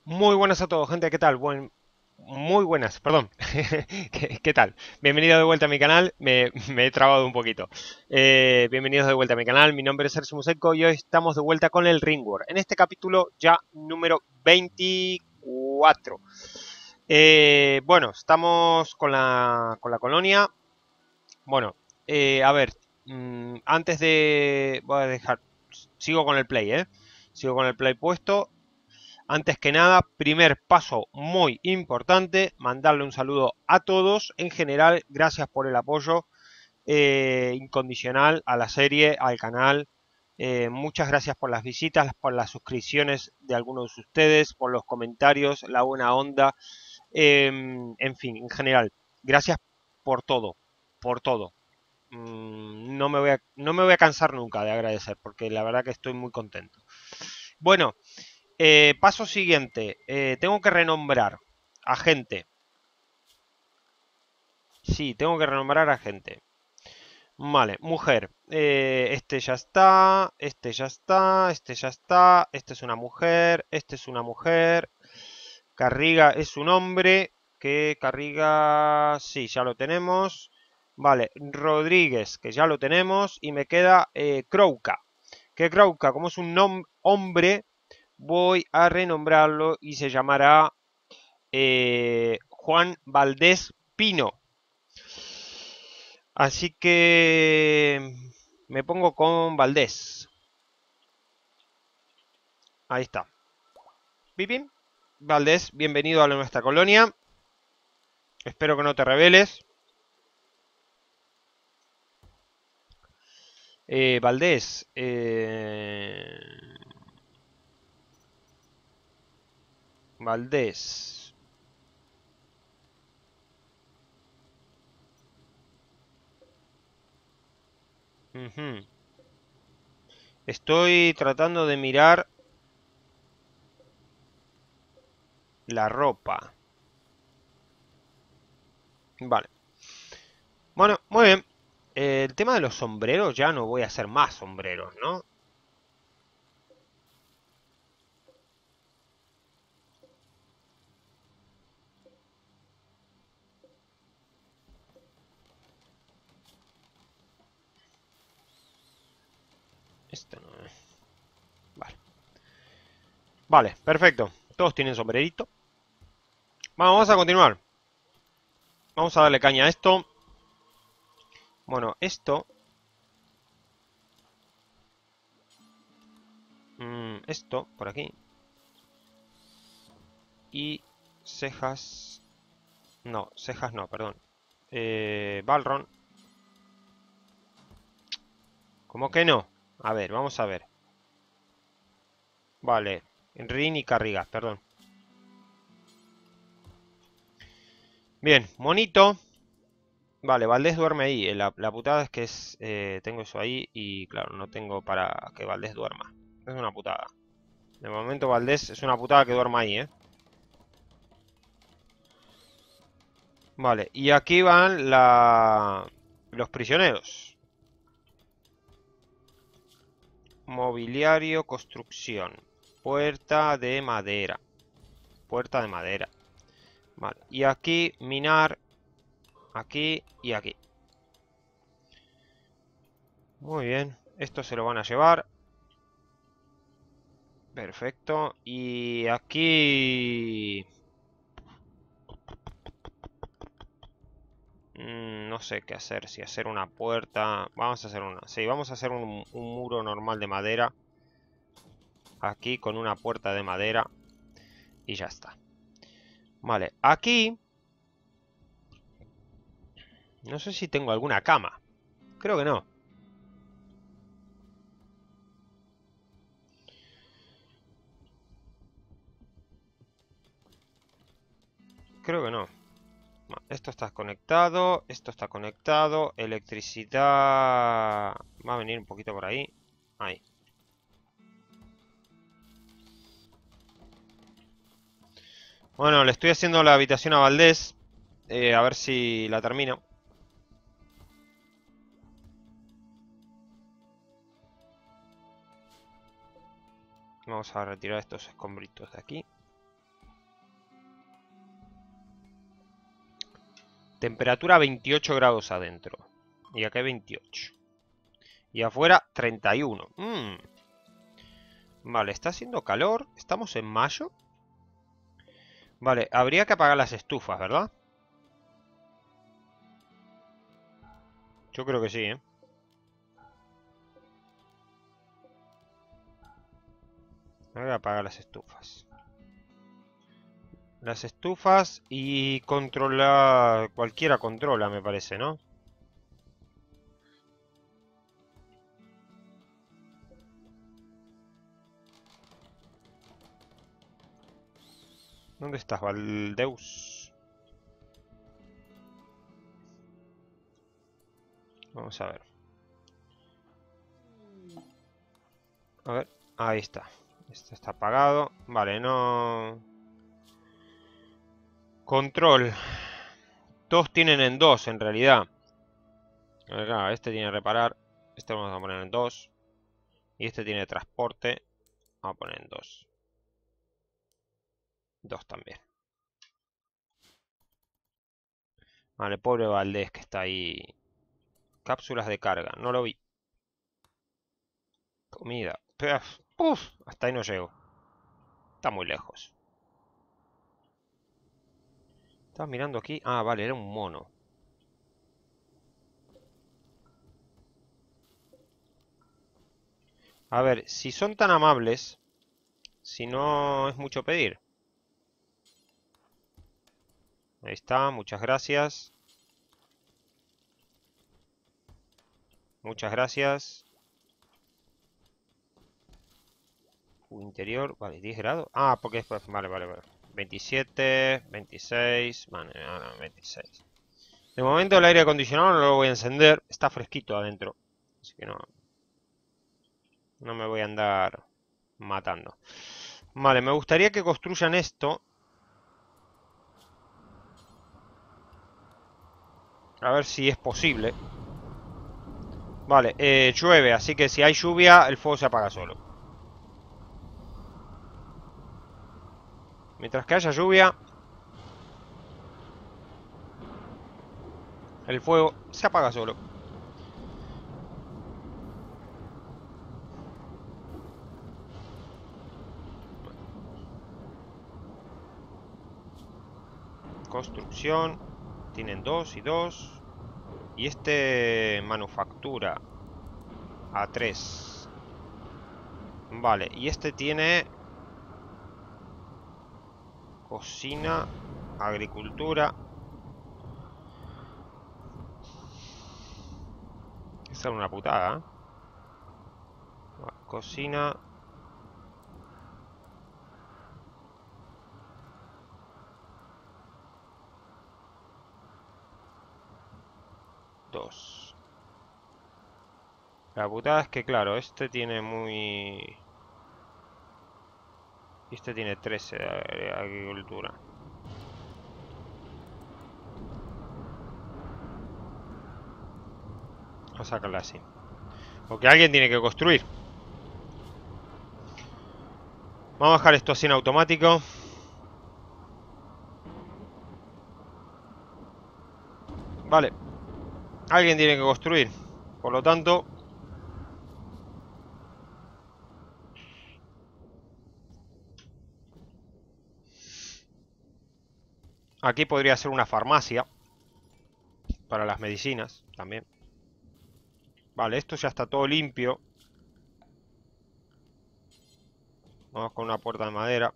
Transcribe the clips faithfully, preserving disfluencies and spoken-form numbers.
Muy buenas a todos, gente, ¿qué tal? Buen... Muy buenas, perdón. ¿Qué, qué tal? Bienvenido de vuelta a mi canal. Me, me he trabado un poquito. Eh, bienvenidos de vuelta a mi canal. Mi nombre es Sergio Museco y hoy estamos de vuelta con el Ringworld. En este capítulo ya número veinticuatro. Eh, bueno, estamos con la, con la colonia. Bueno, eh, a ver. mmm, antes de... Voy a dejar... Sigo con el play, ¿eh? Sigo con el play puesto. Antes que nada, primer paso muy importante, mandarle un saludo a todos. En general, gracias por el apoyo eh, incondicional a la serie, al canal. Eh, muchas gracias por las visitas, por las suscripciones de algunos de ustedes, por los comentarios, la buena onda. Eh, en fin, en general, gracias por todo, por todo. Mm, no me voy a, no me voy a cansar nunca de agradecer, porque la verdad que estoy muy contento. Bueno, eh, paso siguiente. Eh, tengo que renombrar a gente. Sí, tengo que renombrar a gente. Vale, mujer. Eh, este ya está. Este ya está. Este ya está. Este es una mujer. Este es una mujer. Carriga es un hombre. Que Carriga... Sí, ya lo tenemos. Vale, Rodríguez, que ya lo tenemos. Y me queda eh, Crouca. Que Crouca, como es un hombre, voy a renombrarlo y se llamará eh, Juan Valdés Pino. Así que me pongo con Valdés. Ahí está. Pipín. Valdés, bienvenido a nuestra colonia. Espero que no te rebeles. Eh, Valdés. Eh... Valdés. Uh-huh. Estoy tratando de mirar la ropa. Vale. Bueno, muy bien. Eh, el tema de los sombreros, ya no voy a hacer más sombreros, ¿no? Esto no es. Vale. Vale, perfecto. Todos tienen sombrerito. Vamos a continuar. Vamos a darle caña a esto. Bueno, esto... Mmm, esto, por aquí. Y cejas... No, cejas no, perdón. Eh, Balron. ¿Cómo que no? A ver, vamos a ver. Vale. Rin y Carriga, perdón. Bien, monito. Vale, Valdés duerme ahí. La, la putada es que es, eh, tengo eso ahí y claro, no tengo para que Valdés duerma. Es una putada. De momento Valdés es una putada que duerma ahí, ¿eh? Vale, y aquí van la... los prisioneros. Mobiliario, construcción. Puerta de madera. Puerta de madera. Vale, y aquí minar. Aquí y aquí. Muy bien, esto se lo van a llevar. Perfecto. Y aquí... Mm, no sé qué hacer. Si hacer una puerta... Vamos a hacer una... Sí, vamos a hacer un, un muro normal de madera. Aquí con una puerta de madera. Y ya está. Vale, aquí... No sé si tengo alguna cama. Creo que no. Creo que no. Esto está conectado. Esto está conectado. Electricidad... Va a venir un poquito por ahí. Ahí. Bueno, le estoy haciendo la habitación a Valdés. Eh, a ver si la termino. Vamos a retirar estos escombritos de aquí. Temperatura veintiocho grados adentro. Y acá hay veintiocho. Y afuera treinta y uno. Mm. Vale, está haciendo calor. Estamos en mayo. Vale, habría que apagar las estufas, ¿verdad? Yo creo que sí, ¿eh? Voy a apagar las estufas. Las estufas y controla... Cualquiera controla, me parece, ¿no? ¿Dónde estás, Valdeus? Vamos a ver. A ver, ahí está. Este está apagado. Vale, no... Control. Todos tienen en dos, en realidad. Acá, este tiene reparar. Este lo vamos a poner en dos. Y este tiene transporte. Vamos a poner en dos. Dos también. Vale, pobre Valdés que está ahí. Cápsulas de carga, no lo vi. Comida. Puf, puf, hasta ahí no llego. Está muy lejos. Estaba mirando aquí. Ah, vale, era un mono. A ver, si son tan amables, si no es mucho pedir. Ahí está, muchas gracias. Muchas gracias. Uh, interior, vale, diez grados. Ah, porque es... Vale, vale, vale. veintisiete, veintiséis. Vale, no, no, veintiséis. De momento el aire acondicionado no lo voy a encender. Está fresquito adentro. Así que no... No me voy a andar matando. Vale, me gustaría que construyan esto. A ver si es posible. Vale, eh, llueve, así que si hay lluvia, el fuego se apaga solo. Mientras que haya lluvia, el fuego se apaga solo. Construcción. Tienen dos y dos. Y este manufactura a tres. Vale, y este tiene cocina, agricultura. Esa es una putada, ¿eh? Vale, cocina. Dos. La putada es que, claro, este tiene muy... Este tiene trece de agricultura. Vamos a sacarla así. Porque alguien tiene que construir. Vamos a dejar esto así en automático. Vale. Alguien tiene que construir. Por lo tanto... Aquí podría ser una farmacia. Para las medicinas también. Vale, esto ya está todo limpio. Vamos con una puerta de madera.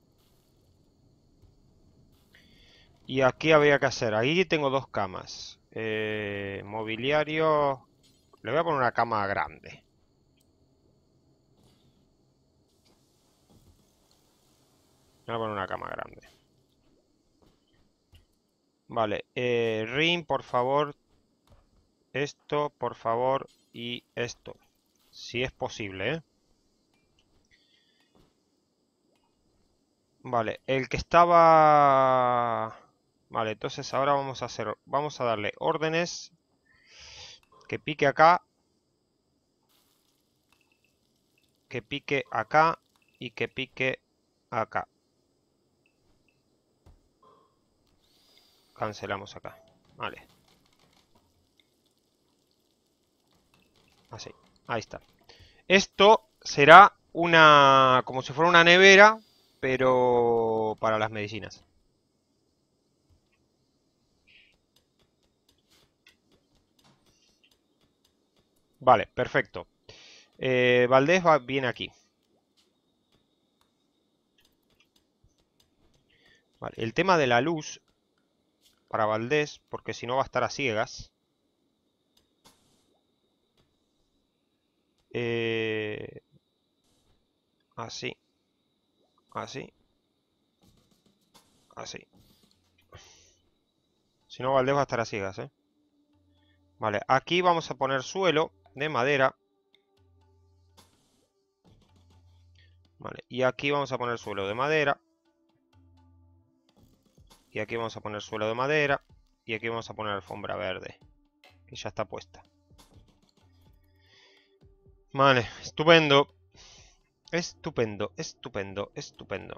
Y aquí habría que hacer... Ahí tengo dos camas. Eh, mobiliario... Le voy a poner una cama grande. Le voy a poner una cama grande. Vale. Eh, Rin, por favor. Esto, por favor. Y esto. Si es posible, ¿eh? Vale. El que estaba... Vale, entonces ahora vamos a hacer... Vamos a darle órdenes. Que pique acá. Que pique acá. Y que pique acá. Cancelamos acá. Vale. Así, ahí está. Esto será una, como si fuera una nevera, pero para las medicinas. Vale, perfecto. Eh, Valdés va bien aquí. Vale, el tema de la luz para Valdés, porque si no va a estar a ciegas. Eh, así, así, así. Si no, Valdés va a estar a ciegas, ¿eh? Vale, aquí vamos a poner suelo de madera. Vale, y aquí vamos a poner suelo de madera. Y aquí vamos a poner suelo de madera. Y aquí vamos a poner alfombra verde, que ya está puesta. Vale, estupendo. Estupendo, estupendo, estupendo.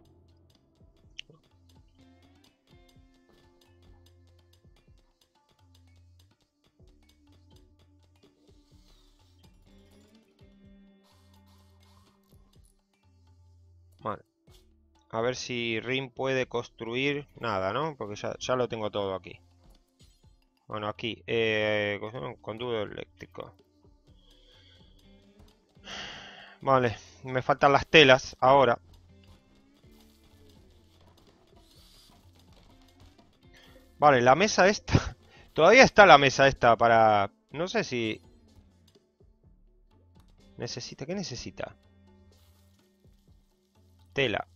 Vale. A ver si Rim puede construir nada, ¿no? Porque ya, ya lo tengo todo aquí. Bueno, aquí. Eh, conducto eléctrico. Vale, me faltan las telas ahora. Vale, la mesa esta. Todavía está la mesa esta para... No sé si... Necesita... ¿Qué necesita? Tela.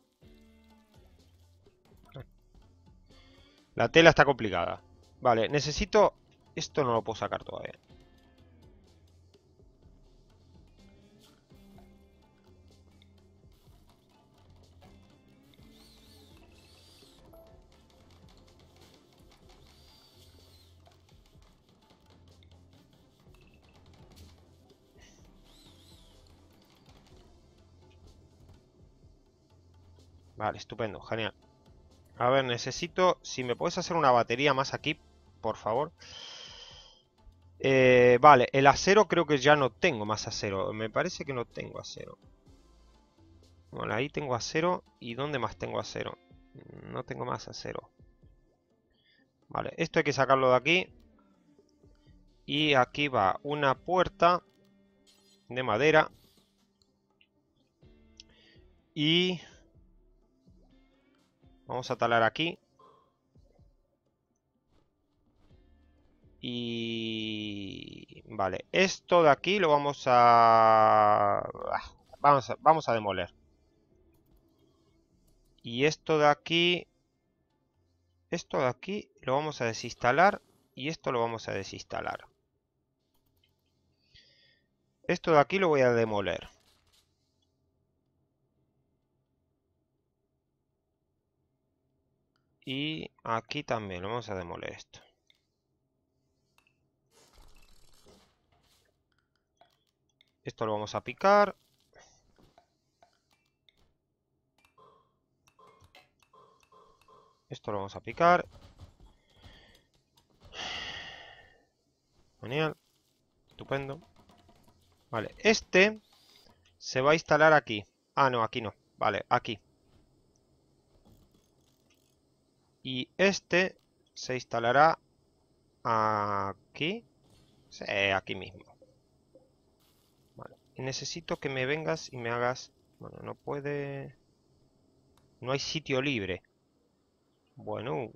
La tela está complicada. Vale, necesito... Esto no lo puedo sacar todavía. Vale, estupendo, genial. A ver, necesito... Si me puedes hacer una batería más aquí, por favor. Eh, vale, el acero creo que ya no tengo más acero. Me parece que no tengo acero. Bueno, ahí tengo acero. ¿Y dónde más tengo acero? No tengo más acero. Vale, esto hay que sacarlo de aquí. Y aquí va una puerta de madera. Y... Vamos a talar aquí. Y... Vale, esto de aquí lo vamos a... Vamos a, vamos a demoler. Y esto de aquí... Esto de aquí lo vamos a desinstalar. Y esto lo vamos a desinstalar. Esto de aquí lo voy a demoler. Y aquí también lo vamos a demoler esto. Esto lo vamos a picar. Esto lo vamos a picar. Genial. Estupendo. Vale, este se va a instalar aquí. Ah, no, aquí no. Vale, aquí. Y este se instalará aquí. Sí, aquí mismo. Vale. Y necesito que me vengas y me hagas... Bueno, no puede... No hay sitio libre. Bueno.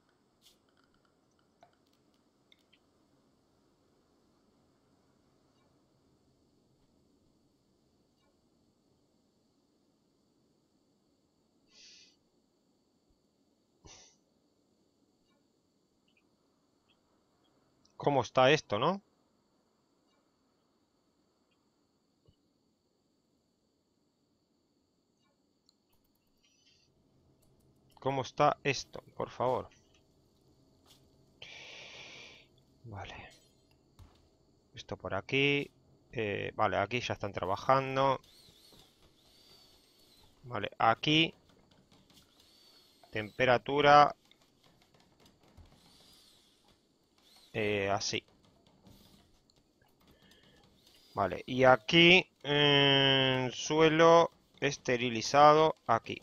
¿Cómo está esto, no? ¿Cómo está esto? Por favor. Vale. Esto por aquí. Eh, vale, aquí ya están trabajando. Vale, aquí. Temperatura. Eh, así. Vale, y aquí eh, suelo esterilizado aquí.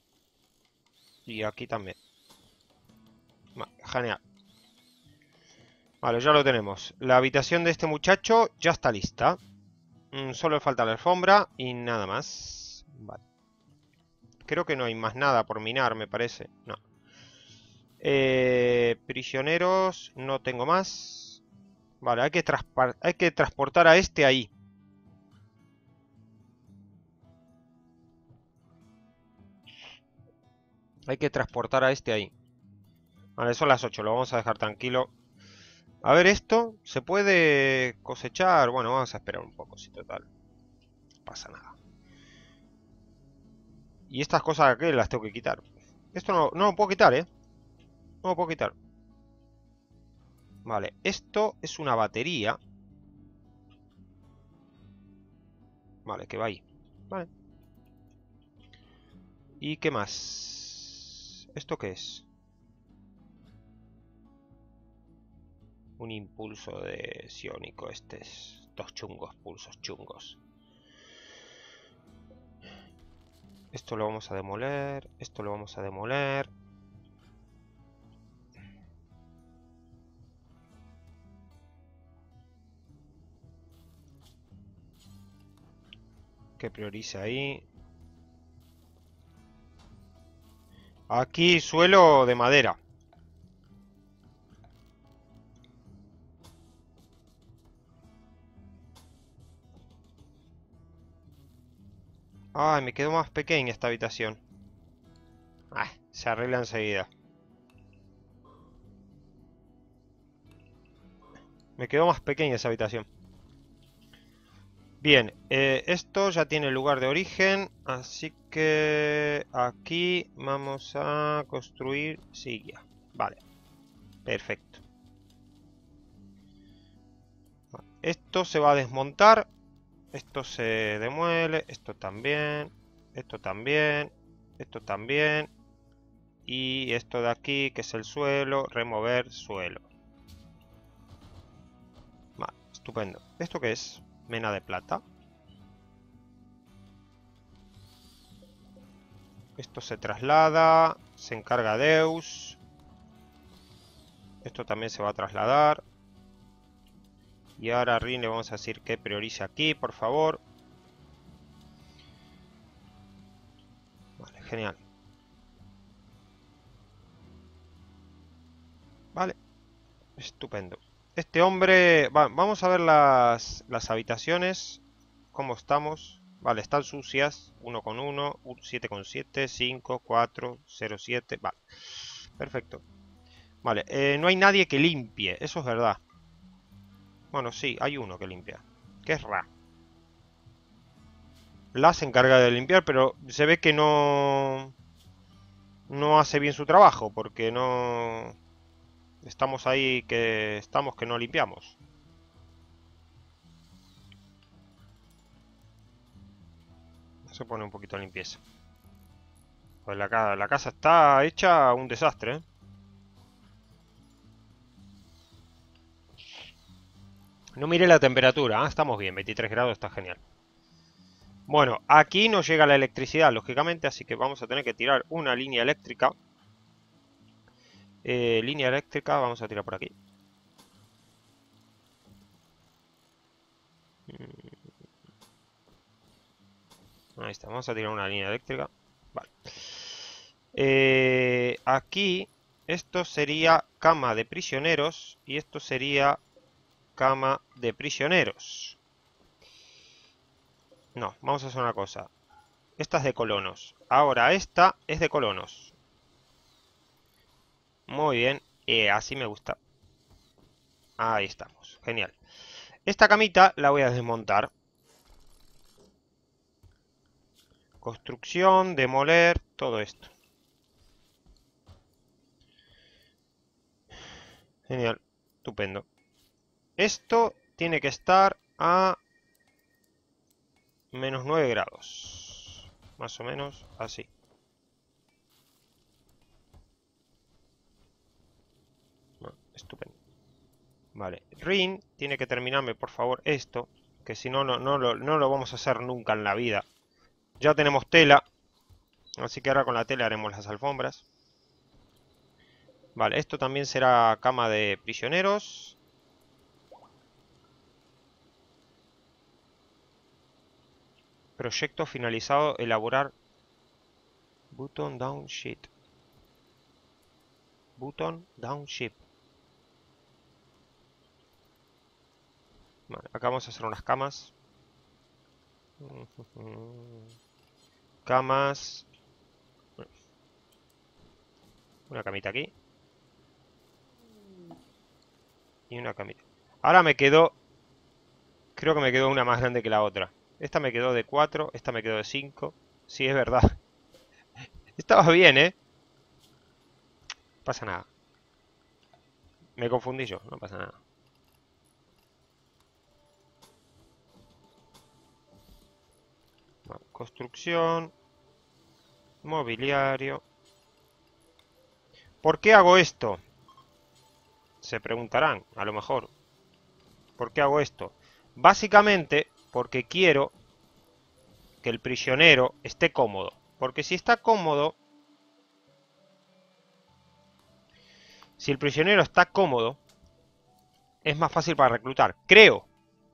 Y aquí también. Vale, genial. Vale, ya lo tenemos. La habitación de este muchacho ya está lista. Mm, solo le falta la alfombra y nada más. Vale. Creo que no hay más nada por minar, me parece. No. Eh, prisioneros, no tengo más. Vale, hay que, hay que transportar a este ahí. Hay que transportar a este ahí. Vale, son las ocho, lo vamos a dejar tranquilo. A ver, esto, ¿se puede cosechar? Bueno, vamos a esperar un poco, si total. No pasa nada. Y estas cosas aquí las tengo que quitar. Esto no, no lo puedo quitar, ¿eh? No lo puedo quitar. Vale, esto es una batería. Vale, que va ahí. Vale. ¿Y qué más? ¿Esto qué es? Un impulso de sioniko. Este es... Dos chungos, pulsos chungos. Esto lo vamos a demoler. Esto lo vamos a demoler. Que priorice ahí. Aquí suelo de madera. Ay, me quedó más pequeña esta habitación. Ah, se arregla enseguida. Me quedó más pequeña esa habitación. Bien, eh, esto ya tiene lugar de origen, así que aquí vamos a construir silla. Vale, perfecto. Esto se va a desmontar. Esto se demuele. Esto también. Esto también. Esto también. Y esto de aquí, que es el suelo. Remover suelo. Vale, estupendo. ¿Esto qué es? Mena de plata. Esto se traslada. Se encarga Deus. Esto también se va a trasladar. Y ahora a Rin le vamos a decir que priorice aquí, por favor. Vale, genial. Vale, estupendo. Este hombre... Va, vamos a ver las, las habitaciones. ¿Cómo estamos? Vale, están sucias. uno con uno, siete con siete, cinco, cuatro, cero, siete. Vale, perfecto. Vale, eh, no hay nadie que limpie. Eso es verdad. Bueno, sí, hay uno que limpia. Que es Ra. La se encarga de limpiar, pero se ve que no... No hace bien su trabajo, porque no... Estamos ahí que... Estamos que no limpiamos. Se pone un poquito de limpieza. Pues la, la casa está hecha un desastre, ¿eh? No mire la temperatura, ¿eh? Estamos bien, veintitrés grados, está genial. Bueno, aquí no llega la electricidad, lógicamente, así que vamos a tener que tirar una línea eléctrica. Eh, línea eléctrica, vamos a tirar por aquí. Ahí está, vamos a tirar una línea eléctrica. Vale. Eh, aquí, esto sería cama de prisioneros y esto sería cama de prisioneros. No, vamos a hacer una cosa. Esta es de colonos. Ahora esta es de colonos. Muy bien, eh, así me gusta. Ahí estamos, genial. Esta camita la voy a desmontar. Construcción, demoler, todo esto. Genial, estupendo. Esto tiene que estar a menos nueve grados. Más o menos así. Bueno, estupendo. Vale, Rin tiene que terminarme, por favor, esto. que si no, no, no, lo, no lo vamos a hacer nunca en la vida. Ya tenemos tela, así que ahora con la tela haremos las alfombras. Vale, esto también será cama de prisioneros. Proyecto finalizado, elaborar button down sheet. Button down sheet. Vale, acá vamos a hacer unas camas. Camas. Una camita aquí. Y una camita. Ahora me quedó... Creo que me quedó una más grande que la otra. Esta me quedó de cuatro, esta me quedó de cinco. Sí, es verdad. Estaba bien, ¿eh? No pasa nada. Me confundí yo, no pasa nada. Vale, construcción. Mobiliario. ¿Por qué hago esto? Se preguntarán, a lo mejor. ¿Por qué hago esto? Básicamente porque quiero que el prisionero esté cómodo. Porque si está cómodo... Si el prisionero está cómodo, es más fácil para reclutar. Creo.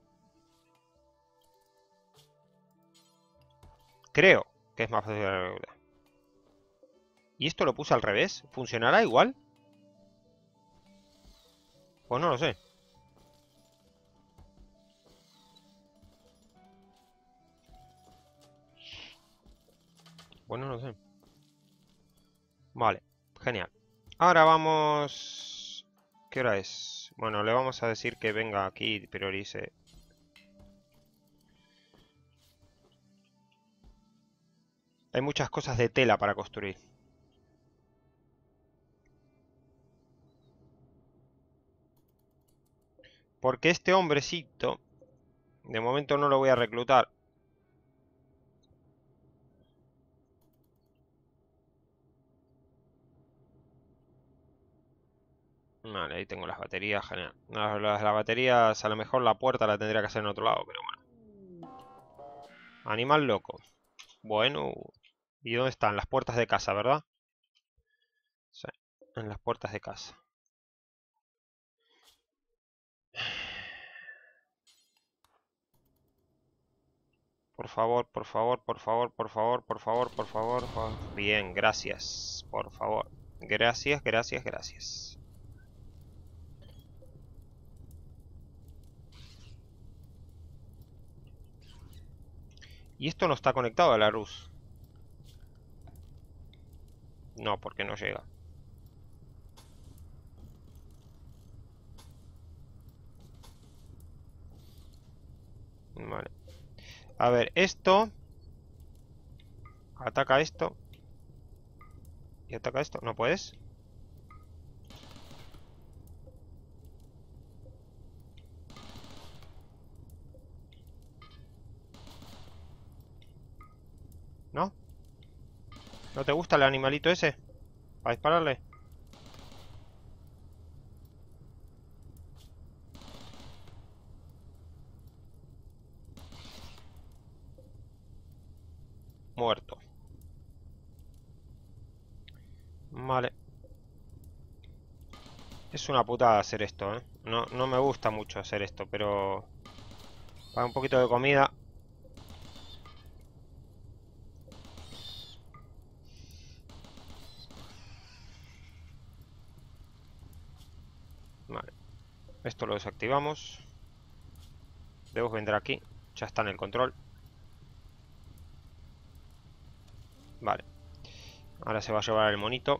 Creo que es más fácil para reclutar. ¿Y esto lo puse al revés? ¿Funcionará igual? Pues no lo sé. Pues no lo sé. Vale, genial. Ahora vamos... ¿Qué hora es? Bueno, le vamos a decir que venga aquí y priorice. Hay muchas cosas de tela para construir. Porque este hombrecito, de momento no lo voy a reclutar. Vale, ahí tengo las baterías, genial. Las, las, las baterías, a lo mejor la puerta la tendría que hacer en otro lado, pero bueno. Animal loco. Bueno. ¿Y dónde están? Las puertas de casa, ¿verdad? Sí, en las puertas de casa. Por favor, por favor, por favor, por favor, por favor, por favor. Bien, gracias. Por favor. Gracias, gracias, gracias. Y esto no está conectado a la luz. No, porque no llega. Vale. A ver, esto... Ataca esto. Y ataca esto. ¿No puedes? ¿No? ¿No te gusta el animalito ese? ¿Para dispararle? Muerto. Vale. Es una putada hacer esto, ¿eh? No, no me gusta mucho hacer esto, pero... Para un poquito de comida... Vale. Esto lo desactivamos. Debemos vendrá aquí. Ya está en el control. Vale. Ahora se va a llevar el monito.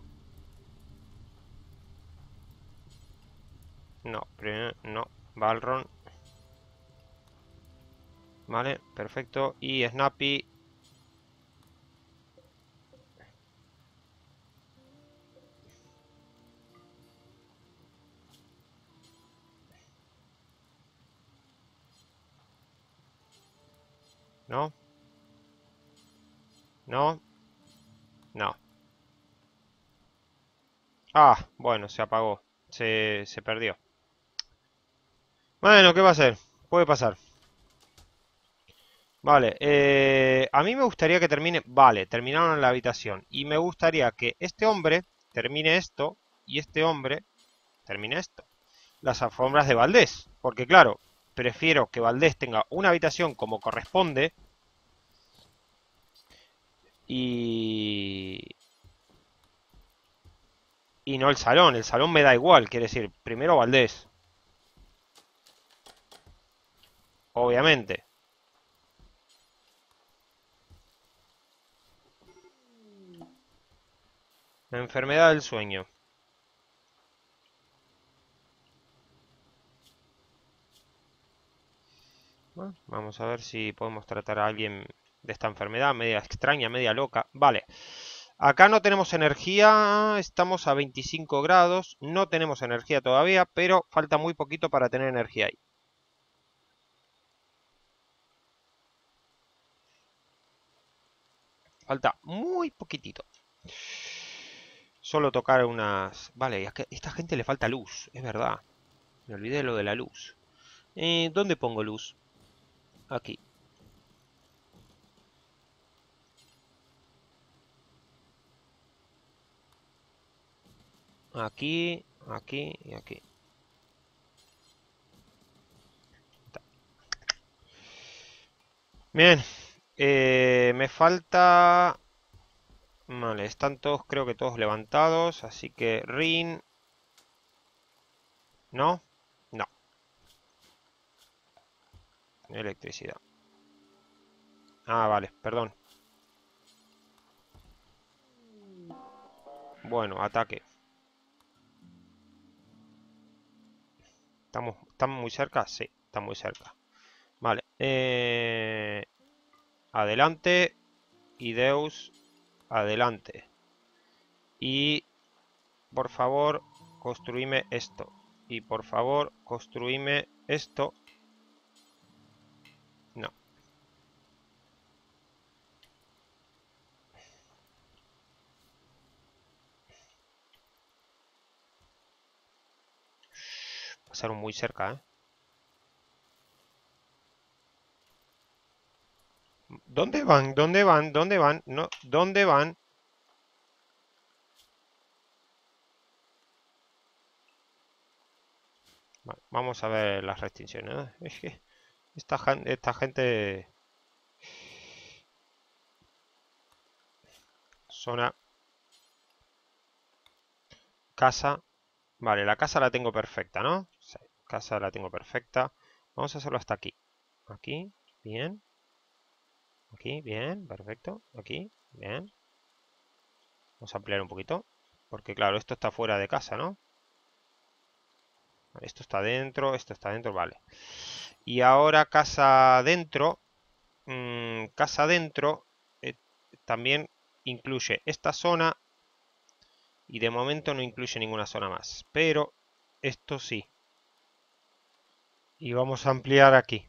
No, primero no. Balron. Vale, perfecto. Y Snappy. ¿No? ¿No? No. Ah, bueno, se apagó. Se, se perdió. Bueno, ¿qué va a hacer? Puede pasar. Vale, eh, a mí me gustaría que termine... Vale, terminaron la habitación. Y me gustaría que este hombre termine esto y este hombre termine esto. Las alfombras de Valdés. Porque claro, prefiero que Valdés tenga una habitación como corresponde. Y... Y no el salón. El salón me da igual. Quiere decir, primero Valdés. Obviamente. La enfermedad del sueño. Bueno, vamos a ver si podemos tratar a alguien de esta enfermedad. Media extraña, media loca. Vale. Acá no tenemos energía. Estamos a veinticinco grados. No tenemos energía todavía, pero falta muy poquito para tener energía ahí. Falta muy poquitito. Solo tocar unas... Vale, a esta gente le falta luz, es verdad. Me olvidé lo de la luz. Eh, ¿Dónde pongo luz? Aquí. Aquí, aquí y aquí. Bien. Eh, me falta... Vale, están todos, creo que todos levantados. Así que Rin... ¿No? No. Electricidad. Ah, vale, perdón. Bueno, ataque. ¿Estamos, ¿Estamos muy cerca? Sí, estamos muy cerca. Vale. Eh, adelante. Y Deus, adelante. Y, por favor, construime esto. Y, por favor, construime esto. No. Pasaron muy cerca, ¿eh? ¿Dónde van? ¿Dónde van? ¿Dónde van? No, ¿dónde van? Vale, vamos a ver las restricciones, ¿eh? Es que esta, esta gente... Zona... Casa. Vale, la casa la tengo perfecta, ¿no? Sí, casa la tengo perfecta. Vamos a hacerlo hasta aquí. Aquí, bien. Aquí, bien, perfecto. Aquí, bien. Vamos a ampliar un poquito. Porque claro, esto está fuera de casa, ¿no? Esto está dentro, esto está dentro, vale. Y ahora casa dentro. Mmm, casa dentro eh, también incluye esta zona. Y de momento no incluye ninguna zona más. Pero esto sí. Y vamos a ampliar aquí.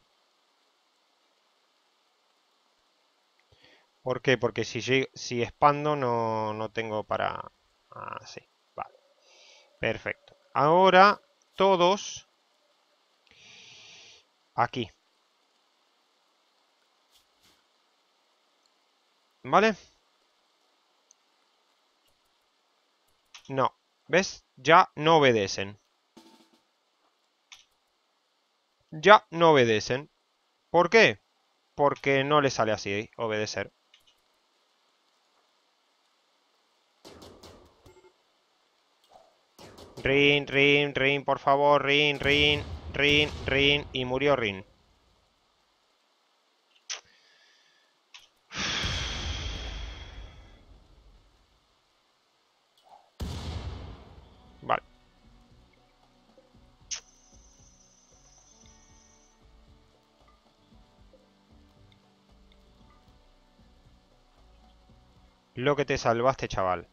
¿Por qué? Porque si, si expando no, no tengo para... Ah, sí, vale. Perfecto. Ahora todos aquí. ¿Vale? No. ¿Ves? Ya no obedecen. Ya no obedecen. ¿Por qué? Porque no les sale así obedecer. Rin, Rin, Rin, por favor, Rin, Rin, Rin, Rin. Y murió Rin. Vale. Lo que te salvaste, chaval.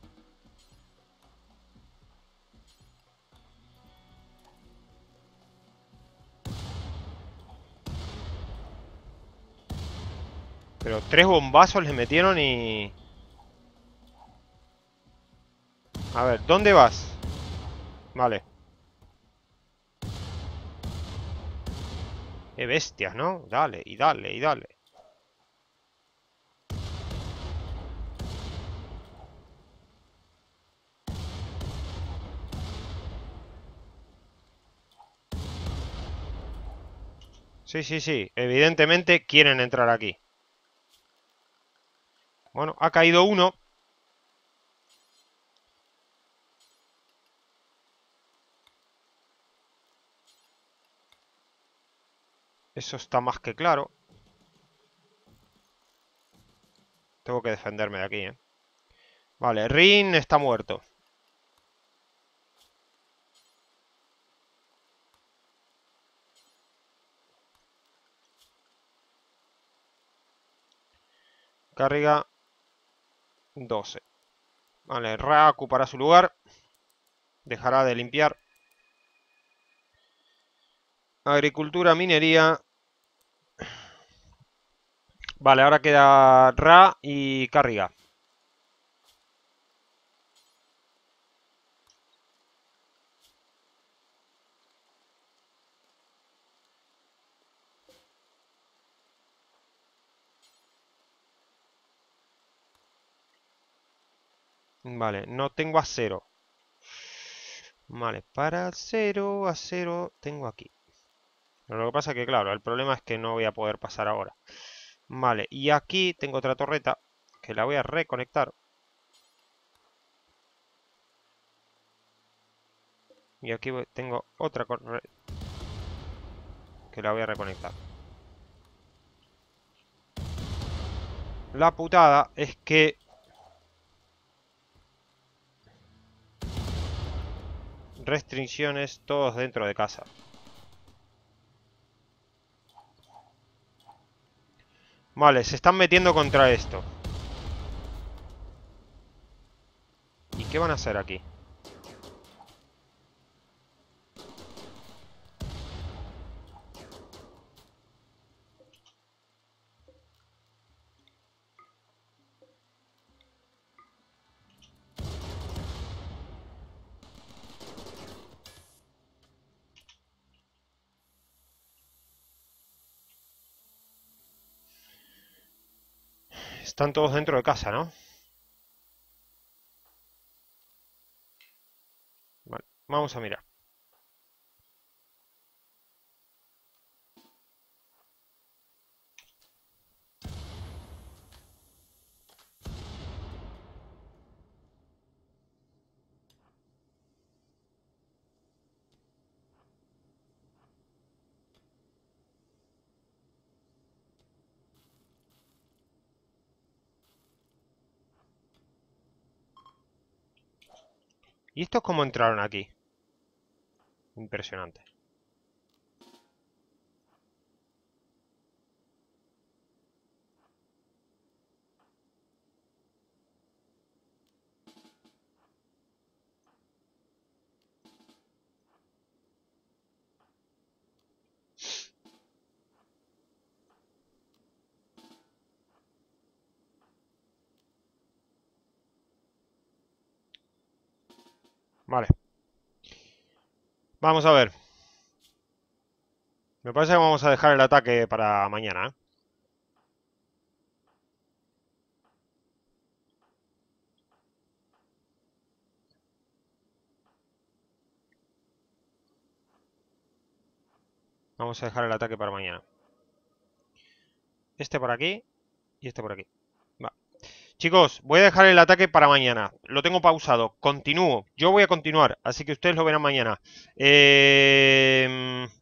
Pero tres bombazos le metieron y... A ver, ¿dónde vas? Vale. Qué bestias, ¿no? Dale, y dale, y dale. Sí, sí, sí. Evidentemente quieren entrar aquí. Bueno, ha caído uno. Eso está más que claro. Tengo que defenderme de aquí, ¿eh? Vale, Rin está muerto. Carga doce. Vale, Ra ocupará su lugar. Dejará de limpiar. Agricultura, minería. Vale, ahora queda Ra y Carriga. Vale, no tengo acero. Vale, para acero, acero tengo aquí. Pero lo que pasa es que, claro, el problema es que no voy a poder pasar ahora. Vale, y aquí tengo otra torreta que la voy a reconectar. Y aquí tengo otra que la voy a reconectar. La putada es que restricciones todos dentro de casa. Vale, se están metiendo contra esto. ¿Y qué van a hacer aquí? Están todos dentro de casa, ¿no? Vale, vamos a mirar. ¿Y estos cómo entraron aquí? Impresionante. Vale. Vamos a ver. Me parece que vamos a dejar el ataque para mañana, ¿eh? Vamos a dejar el ataque para mañana. Este por aquí y este por aquí. Va. Chicos, voy a dejar el ataque para mañana. Lo tengo pausado. Continúo. Yo voy a continuar, así que ustedes lo verán mañana. Eh...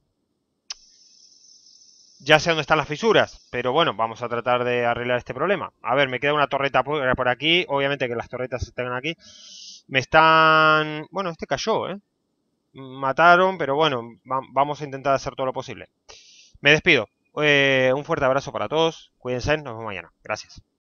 Ya sé dónde están las fisuras, pero bueno, vamos a tratar de arreglar este problema. A ver, me queda una torreta por aquí. Obviamente que las torretas están aquí. Me están... Bueno, este cayó, ¿eh? Mataron, pero bueno, va vamos a intentar hacer todo lo posible. Me despido. Eh, un fuerte abrazo para todos. Cuídense, nos vemos mañana. Gracias.